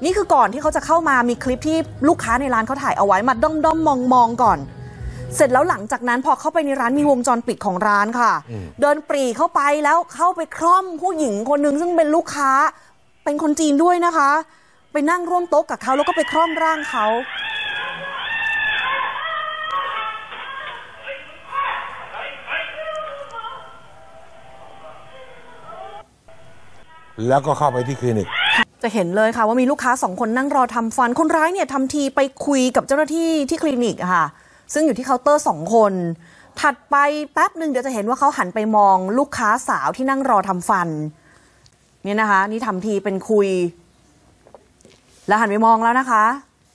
นี่คือก่อนที่เขาจะเข้ามามีคลิปที่ลูกค้าในร้านเขาถ่ายเอาไว้มาด้อมมองก่อนเสร็จแล้วหลังจากนั้นพอเข้าไปในร้านมีวงจรปิดของร้านค่ะเดินปรีเข้าไปแล้วเข้าไปคล่อมผู้หญิงคนหนึ่งซึ่งเป็นลูกค้าเป็นคนจีนด้วยนะคะไปนั่งร่วมโต๊ะกับเขาแล้วก็ไปคล่อมร่างเขาแล้วก็เข้าไปที่คลินิกจะเห็นเลยค่ะว่ามีลูกค้า2 คนนั่งรอทำฟันคนร้ายเนี่ยทำทีไปคุยกับเจ้าหน้าที่ที่คลินิกค่ะซึ่งอยู่ที่เคาน์เตอร์2 คนถัดไปแป๊บหนึ่งเดี๋ยวจะเห็นว่าเขาหันไปมองลูกค้าสาวที่นั่งรอทำฟันเนี่ยนะคะนี่ทำทีเป็นคุยแล้วหันไปมองแล้วนะคะ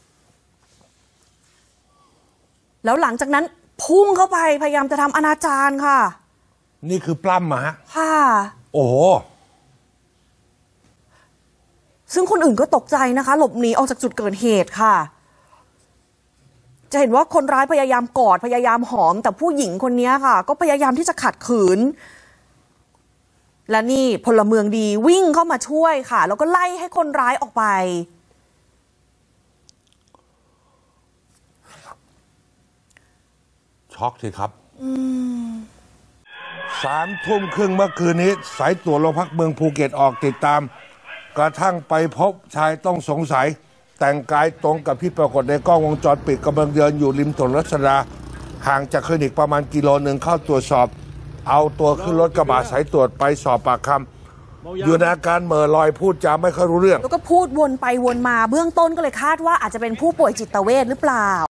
แล้วหลังจากนั้นพุ่งเข้าไปพยายามจะทำอนาจารค่ะนี่คือปล้ำมาฮะค่ะโอ้โหซึ่งคนอื่นก็ตกใจนะคะหลบหนีออกจากจุดเกิดเหตุค่ะจะเห็นว่าคนร้ายพยายามกอดพยายามหอมแต่ผู้หญิงคนนี้ค่ะก็พยายามที่จะขัดขืนและนี่พลเมืองดีวิ่งเข้ามาช่วยค่ะแล้วก็ไล่ให้คนร้ายออกไปช็อกสิครับ3 ทุ่มครึ่งเมื่อคืนนี้สายตรวจโรงพักเมืองภูเก็ตออกติดตามกระทั่งไปพบชายต้องสงสัยแต่งกายตรงกับที่ปรากฏในกล้องวงจรปิดกำลังเดินอยู่ริมถนนรัชดาห่างจากคลินิกประมาณกิโลนึงเข้าตรวจสอบเอาตัวขึ้นรถกระบะสายตรวจไปสอบปากคำอยู่ในอาการเหม่อลอยพูดจาไม่ค่อยรู้เรื่องแล้วก็พูดวนไปวนมาเบื้องต้นก็เลยคาดว่าอาจจะเป็นผู้ป่วยจิตเวชหรือเปล่า